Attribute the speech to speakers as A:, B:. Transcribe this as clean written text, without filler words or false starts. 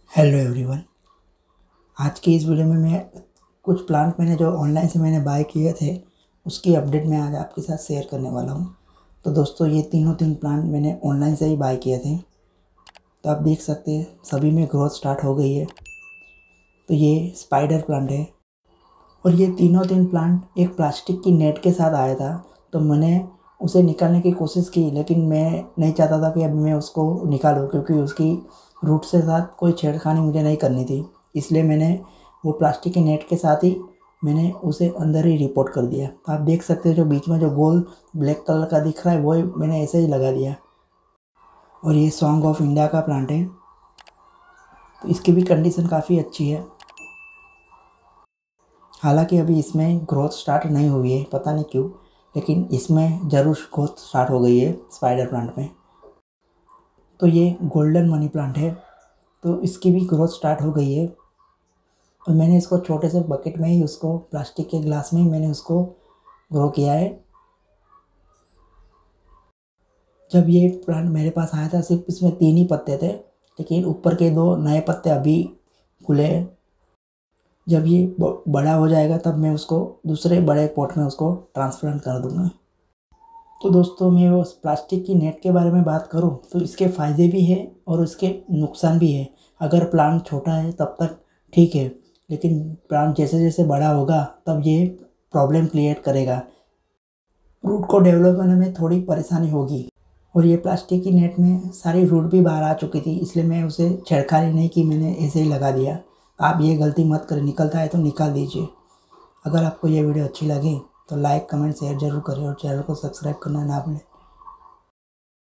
A: Hello everyone. आज की इस वीडियो में मैं कुछ प्लांट जो ऑनलाइन से मैंने बाय किए थे उसकी अपडेट मैं आज आपके साथ शेयर करने वाला हूं। तो दोस्तों ये तीन प्लांट मैंने ऑनलाइन से ही बाय किए थे। तो आप देख सकते हैं सभी में ग्रोथ स्टार्ट हो गई है। तो ये स्पाइडर प्लांट है और ये तीन प्लांट एक प्लास्टिक की नेट के साथ आया था। तो मैंने उसे निकालने की कोशिश की, लेकिन मैं नहीं चाहता था कि अब मैं उसको निकालूं, क्योंकि उसकी रूट से साथ कोई छेड़खानी मुझे नहीं करनी थी। इसलिए मैंने वो प्लास्टिक के नेट के साथ ही मैंने उसे अंदर ही रिपोर्ट कर दिया। तो आप देख सकते हैं जो बीच में जो गोल ब्लैक कलर का दिख रहा है वो मैंने ऐसे ही लगा दिया। और ये सॉन्ग ऑफ इंडिया का प्लांट है, तो इसकी भी कंडीशन काफ़ी अच्छी है। हालांकि अभी इसमें ग्रोथ स्टार्ट नहीं हुई है, पता नहीं क्यों, लेकिन इसमें ज़रूर ग्रोथ स्टार्ट हो गई है स्पाइडर प्लांट में। तो ये गोल्डन मनी प्लांट है, तो इसकी भी ग्रोथ स्टार्ट हो गई है। और मैंने इसको छोटे से बकेट में ही, उसको प्लास्टिक के ग्लास में ही मैंने उसको ग्रो किया है। जब ये प्लांट मेरे पास आया था सिर्फ इसमें 3 ही पत्ते थे, लेकिन ऊपर के 2 नए पत्ते अभी खुले हैं। जब ये बड़ा हो जाएगा तब मैं उसको दूसरे बड़े पॉट में उसको ट्रांसप्लांट कर दूंगा। तो दोस्तों मैं वो प्लास्टिक की नेट के बारे में बात करूं तो इसके फ़ायदे भी हैं और उसके नुकसान भी है। अगर प्लांट छोटा है तब तक ठीक है, लेकिन प्लांट जैसे जैसे बड़ा होगा तब ये प्रॉब्लम क्रिएट करेगा। रूट को डेवलप होने में थोड़ी परेशानी होगी। और ये प्लास्टिक की नेट में सारी रूट भी बाहर आ चुकी थी, इसलिए मैं उसे छेड़खानी नहीं की, मैंने ऐसे ही लगा दिया। आप ये गलती मत करें, निकलता है तो निकाल दीजिए। अगर आपको ये वीडियो अच्छी लगी तो लाइक कमेंट शेयर ज़रूर करें और चैनल को सब्सक्राइब करना ना भूलें।